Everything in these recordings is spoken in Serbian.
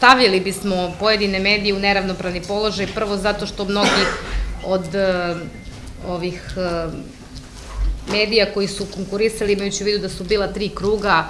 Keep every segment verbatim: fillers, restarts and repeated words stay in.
stavili bismo pojedine medije u neravnopravni položaj, prvo zato što mnogi od ovih medija koji su konkurisali, imajući u vidu da su bila tri kruga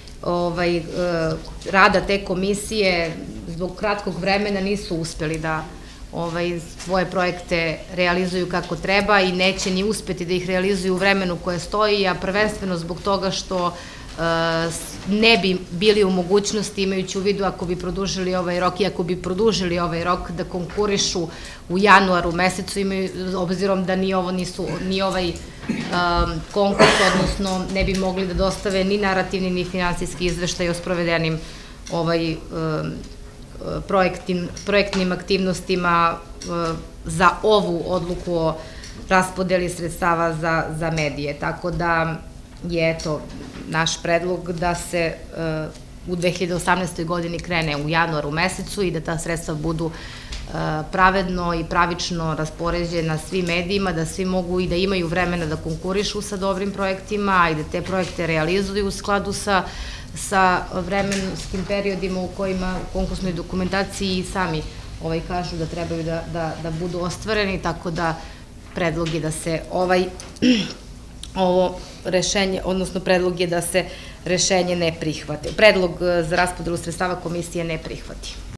rada te komisije, zbog kratkog vremena nisu uspeli da svoje projekte realizuju kako treba i neće ni uspeti da ih realizuju u vremenu koje stoji, a prvenstveno zbog toga što ne bi bili u mogućnosti, imajući u vidu ako bi produžili ovaj rok i ako bi produžili ovaj rok da konkurišu u januaru mesecu, obzirom da ni ovo nisu, ni ovaj konkurs, odnosno ne bi mogli da dostave ni narativni ni finansijski izveštaj o sprovedenim projektnim aktivnostima za ovu odluku o raspodeli sredstava za medije. Tako da je eto naš predlog da se u dve hiljade osamnaestoj godini krene u januaru mesecu i da ta sredstva budu pravedno i pravično raspoređena svim medijima, da svi mogu i da imaju vremena da konkurišu sa dobrim projektima i da te projekte realizuju u skladu sa vremenskim periodima u kojima u konkursnoj dokumentaciji sami kažu da trebaju da budu ostvareni, tako da predlog je da se ovaj ovo rešenje, odnosno predlog je da se rešenje ne prihvate. Predlog za raspodelu sredstava komisije ne prihvati.